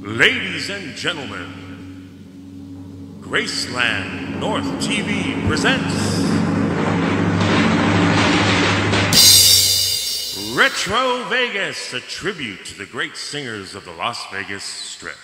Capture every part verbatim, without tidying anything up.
Ladies and gentlemen, Graceland North T V presents Retro Vegas, a tribute to the great singers of the Las Vegas Strip.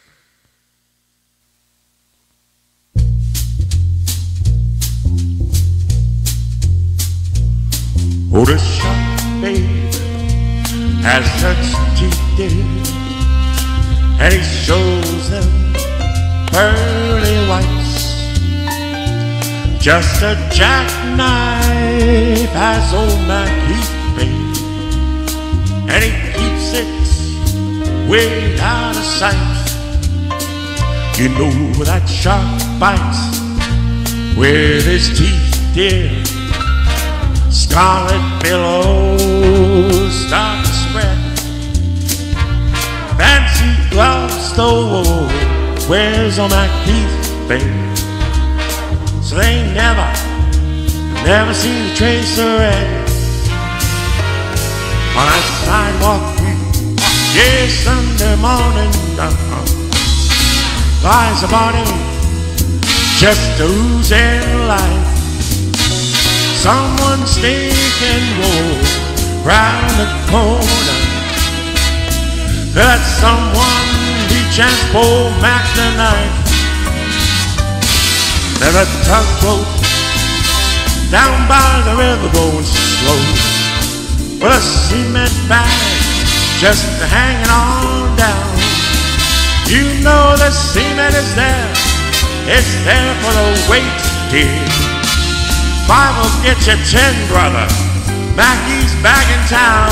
Oh, the shop babe has such teeth, dear, and he shows them pearly whites. Just a jackknife has old MacHeath, babe, and he keeps it way out of sight. You know that shark bites with his teeth, dear. Scarlet billows start to spread. Fancy gloves, though, wears on MacHeath, babe. So they never, never see the trace of red on that sidewalk view. Yeah, Sunday morning, uh-huh, lies a body just oozing life. Someone sneaking roll round the corner. Let someone reach and pull Mac the knife. There's a tugboat down by the river going slow, with a cement bag just hanging on down. You know the cement is there, it's there for the weight, dear. Five will get you ten, brother. Mackie's back in town.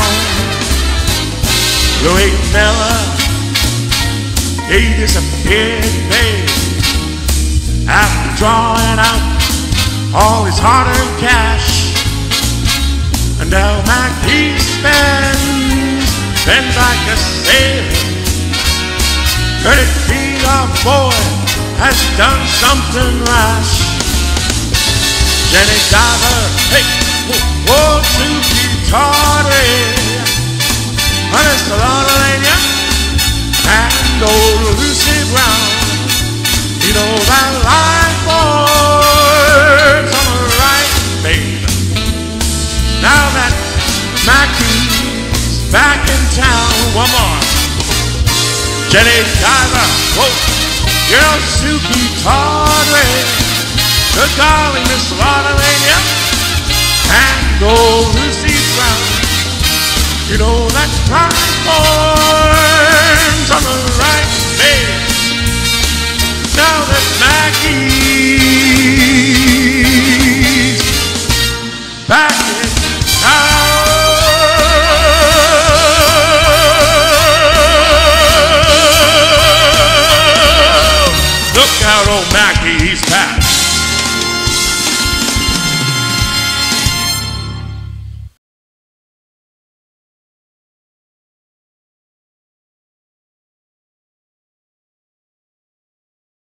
Louis Miller, he disappeared, babe, after drawing out all his hard-earned cash. And now Mackie spends, spends like a sailor. Could it be our boy has done something rash? Jenny Diver, hey, whoa, Suki Tawdry, Honest Lorelania, and old Lucy Brown. You know that lifebuoy's on the right, babe. Now that Mackie's back in town, one more. Jenny Diver, whoa, you know Suki Tawdry, the darling Miss Lorelania, and old Lucy Brown. You know that lifebuoy's on the right, babe. Now that Mackie's back in town. Look out, old